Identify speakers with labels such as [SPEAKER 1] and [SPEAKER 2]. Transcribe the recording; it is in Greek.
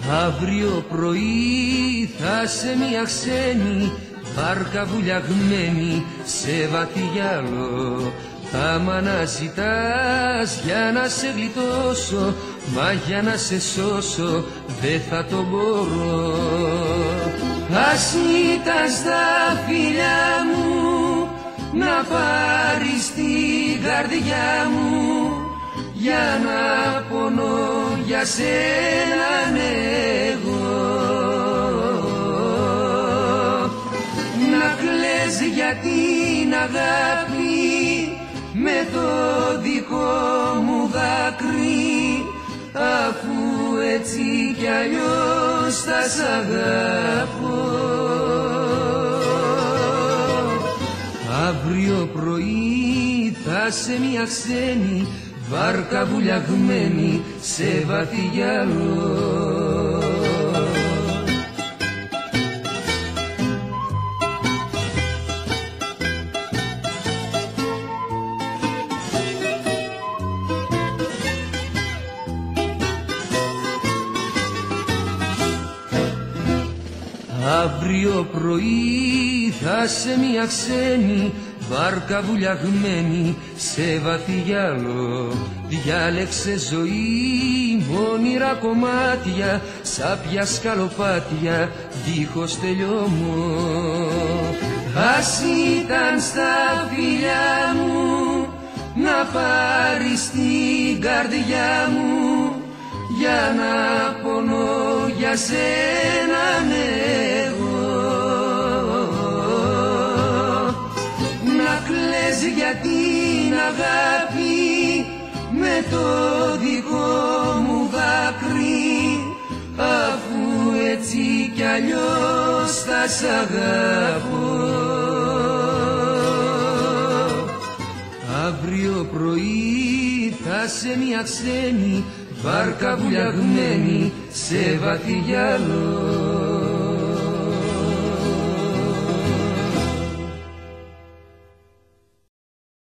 [SPEAKER 1] Αύριο πρωί θα σε μια ξένη βάρκα βουλιαγμένη σε βαθύ γυαλό. Θα μ' αναζητάς για να σε γλιτώσω, μα για να σε σώσω δεν θα το μπορώ. Ας ήταν στα φιλιά μου να πάρεις την καρδιά μου, για να πονώ για σένα εγώ. Να κλαις για την αγάπη με το δικό μου δάκρυ, αφού έτσι κι αλλιώς θα σ' αγαπώ. Αύριο πρωί θα σε μια ξένη βάρκα βουλιαγμένη σε βαθύ γυαλό. Αύριο πρωί θα σε μια ξένη βάρκα βουλιαγμένη σε βαθύ γυαλό. Διάλεξε ζωή μ' όνειρα κομμάτια, σάπια σκαλοπάτια δίχως τελειώμο. Ας ήταν στα φιλιά μου να πάρεις την καρδιά μου, για να πονώ για σένα εγώ. Να κλαις για την αγάπη με το δικό μου δάκρυ, αφού έτσι κι αλλιώς θα σ' αγαπώ. Αύριο πρωί θα σε μια ξένη βάρκα βουλιαγμένη σε βαθύ γυαλό.